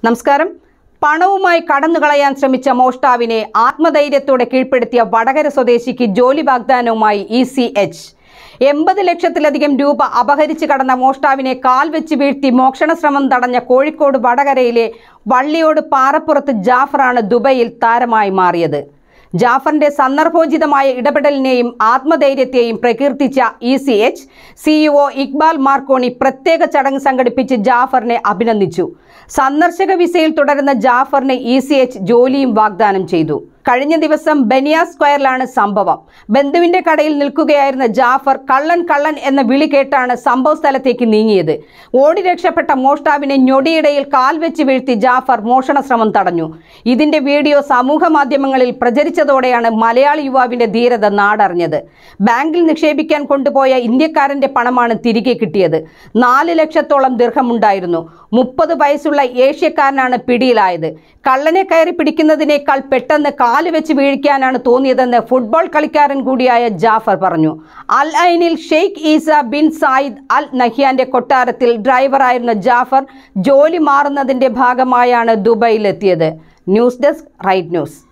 നമസ്കാരം. പണവുമായി കടന്നുകളയാൻ ശ്രമിച്ച മോഷ്ടാവിനെ ആത്മധൈര്യത്തോടെ കീഴ്പ്പെടുത്തിയ വടകര സ്വദേശിക്ക് ജോലി വാഗ്ദാനവുമായി ECH. 80 ലക്ഷത്തിലധികം രൂപ അപഹരിച്ച് കടന്ന മോഷ്ടാവിനെ കാൽ വെച്ച് വീഴ്ത്തി മോഷണശ്രമം തടഞ്ഞ കോഴിക്കോട് വടകരയിലെ വള്ളിയോട് പാറപ്പുറത്ത് ജാഫറാണ് ദുബൈയിൽ താരമായി മാറിയത്. ജാഫറിന്റെ സന്ദർഭോചിതമായ ഇടപെടലിനെയും ആത്മധൈര്യത്തെയും പ്രകീർത്തിച്ച ECH CEO ഇക്ബാൽ മാർക്കോണി പ്രത്യേക ചടങ്ങ് സംഘടിപ്പിച്ച് ജാഫറിനെ അഭിനന്ദിച്ചു. സന്ദർശക വിസയിൽ തുടരുന്ന ജാഫറിന് ECH ജോലിയും വാഗ്ദാനം ചെയ്തു. കഴിഞ്ഞ ദിവസം ബനിയ സ്ക്വയറിലാണ് സംഭവം. ബന്ധുവിന്റെ കടയിൽ നിൽക്കുകയായിരുന്ന ജാഫർ കള്ളൻ എന്ന വിളി കേട്ടാണ് സംഭവ സ്ഥലത്തേക്ക് നീങ്ങിയത്. ഓടി രക്ഷപ്പെട്ട മോഷ്ടാവിനെ ഞൊടിയിടയിൽ കാൽ വെച്ച് വീഴ്ത്തി ജാഫർ മോഷണശ്രമം തടഞ്ഞു. ഇതിന്റെ വീഡിയോ സമൂഹ മാധ്യമങ്ങളിൽ പ്രചരിച്ചതോടെയാണ് മലയാളി യുവാവിന്റെ ധീരത നാടറിഞ്ഞത്. ബാങ്കിൽ നിക്ഷേപിക്കാൻ കൊണ്ടുപോയ ഇന്ത്യക്കാരന്റെ പണമാണ് തിരികെ കിട്ടിയത്. 4 ലക്ഷത്തോളം ദിർഹമുണ്ടായിരുന്നു. 30 വയസ്സുള്ള ഏഷ്യക്കാരനാണ് പിടിയിലായത്. കള്ളനെ കയറി പിടിക്കുന്നതിനേക്കാൾ പെട്ടെന്ന് കാല് വെച്ച് വീഴിക്കാനാണ് തോന്നിയതെന്ന് ഫുട്ബോൾ കളിക്കാരൻ കൂടിയായ ജാഫർ പറഞ്ഞു. അൽ ഐനിൽ Sheikh Isa bin Zayed Al നഹ്യാന്റെ കൊട്ടാരത്തിൽ ഡ്രൈവറായിരുന്ന ജാഫർ ജോലി മാറുന്നതിന്റെ ഭാഗമായാണ് ദുബൈയിലെത്തിയത്. News desk right news.